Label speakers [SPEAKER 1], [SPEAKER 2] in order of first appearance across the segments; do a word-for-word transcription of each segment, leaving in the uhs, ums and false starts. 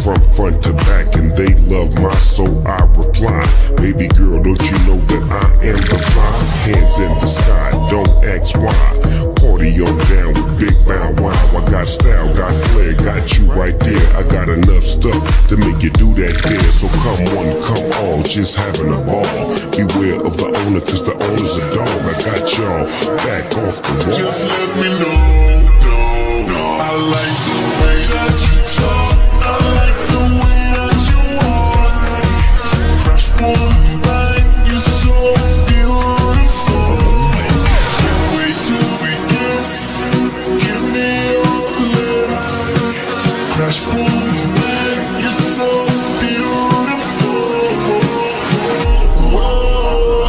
[SPEAKER 1] from front to back, and they love my soul. I reply, baby girl, don't you know that I am the fly? Hands in the sky, don't ask why. Party on down with Big Bow Wow. I got style, got flair, got you right there. I got enough stuff to make you do that there. So come one, come all, just having a ball. Beware of the owner, cause the owner's a dog. I got y'all back off the wall.
[SPEAKER 2] Just let me know, no, no. I like the way that you talk. I like the way that you walk. Fresh woman, like you're so beautiful. Can't wait till we kiss. Give me your lips. Fresh woman, like you're so beautiful. Whoa.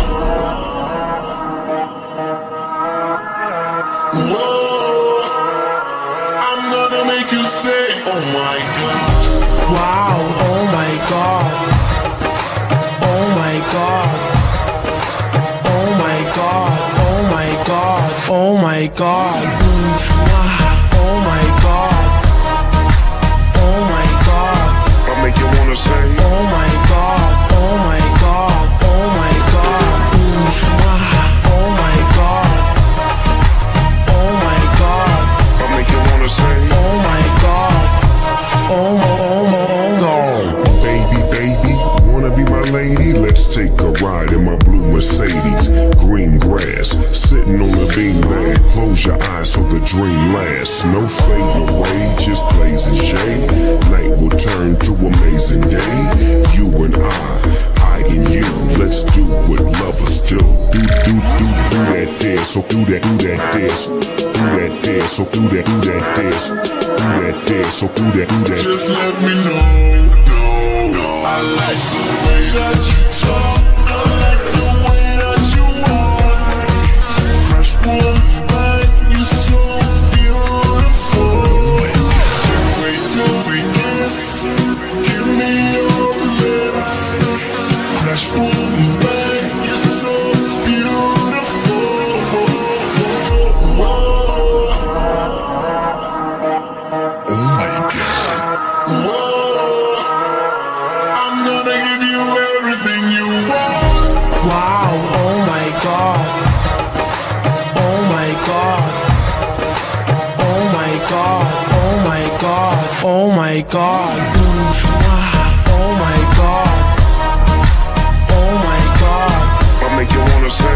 [SPEAKER 2] Whoa. I'm gonna make you say, oh my God.
[SPEAKER 3] Wow, oh my God. Oh my God. Oh my God. Oh my God. Oh my God. Mm, mwah. Oh my God. Oh my God.
[SPEAKER 1] I make you wanna say,
[SPEAKER 3] Oh my God. Oh my God. Oh my God. Mm, mwah. Oh my God. Oh my God.
[SPEAKER 1] I make you wanna say,
[SPEAKER 3] Oh my God. Oh my, oh my, oh my.
[SPEAKER 1] baby, baby, wanna be my lady? Let's take a ride in my blue Mercedes. Green grass, sitting on a beanbag. Close your eyes so the dream lasts. No fading away, just blazing shade. Night will turn to amazing day. You and I, I and you. Let's do what lovers do. Do, do, do, do that dance. So do that, do that dance. Do that dance. So do that, do that dance. Do that dance. So do that, do that.
[SPEAKER 2] Just let me know, no, no. I like the way that you talk. I like the way that you walk. Fresh woman, like you're so beautiful. Can't wait till we kiss. Give me your lips. Fresh woman, like you're so beautiful. Whoa. Oh my God. Whoa. I'm gonna give you everything you want.
[SPEAKER 3] Wow, oh my God. Oh my God. Oh my God. Oh my God. Oh my God. Mm, mwah. Oh my God. Oh my God.
[SPEAKER 1] I make you wanna say,